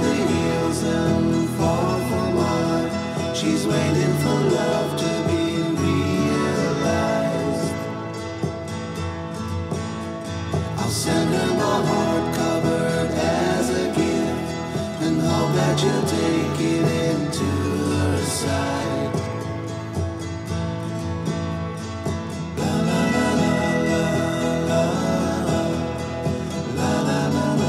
the hills and far from mine. She's waiting for love to be realized. I'll send her my heart covered as a gift, and hope that you'll take it into her side. La la la la la la la la la la.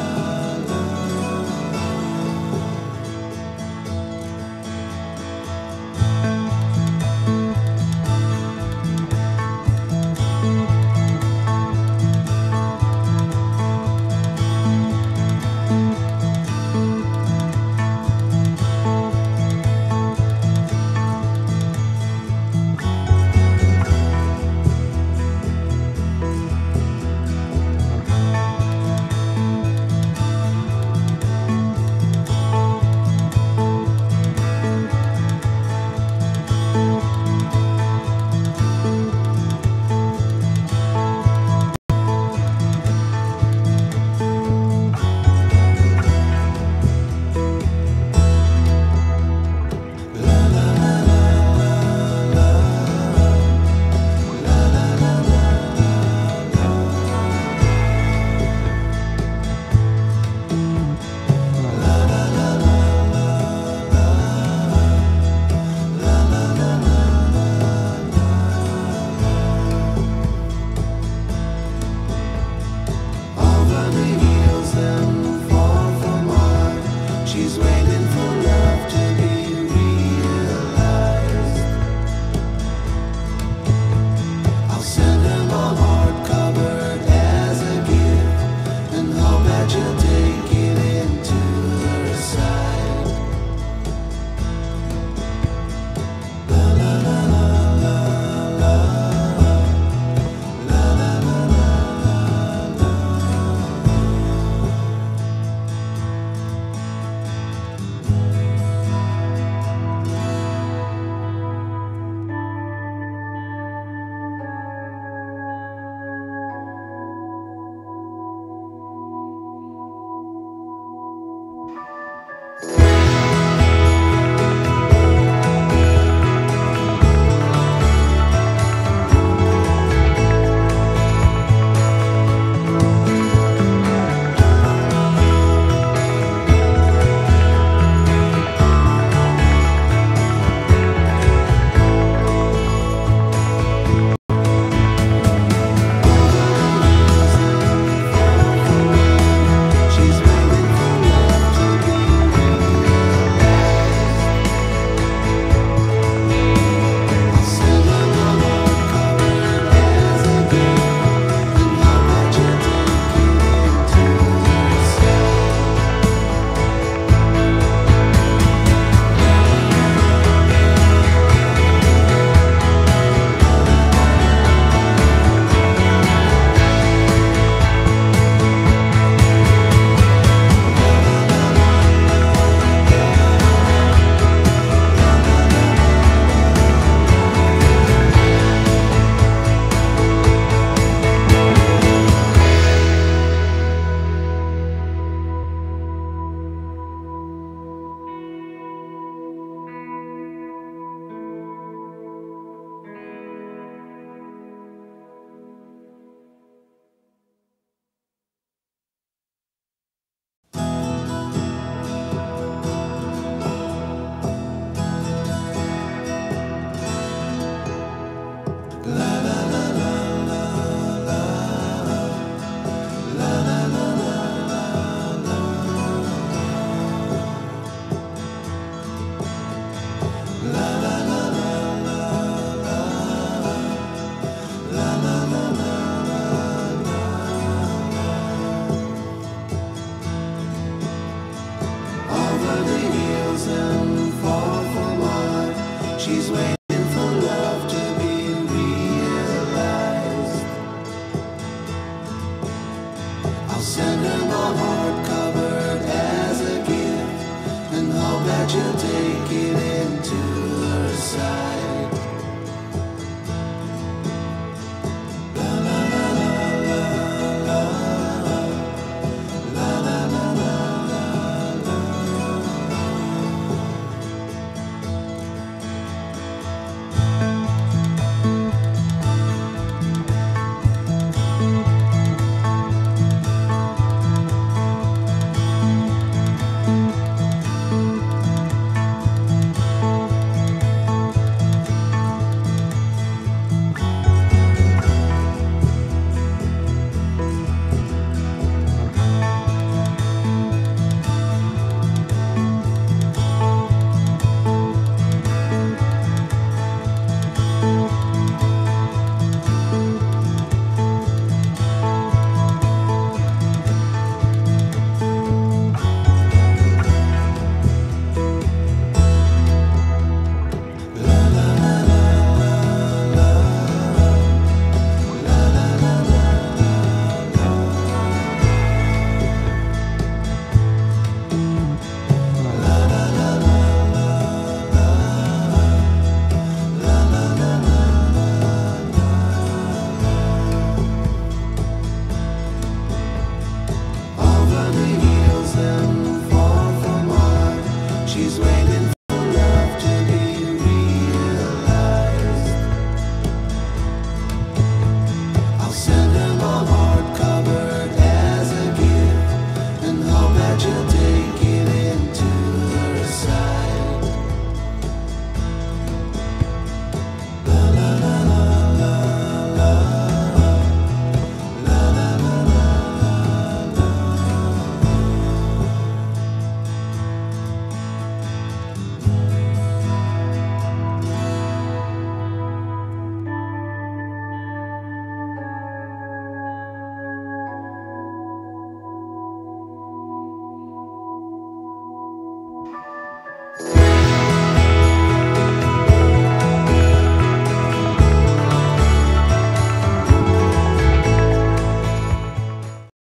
She's waiting for love to be realized. I'll send her my heart covered as a gift, and hope that you'll take it into her side. La la la la la la la la la la. She's waiting for love to be realized. I'll send her my heart covered as a gift, and hope that you'll take it into her side.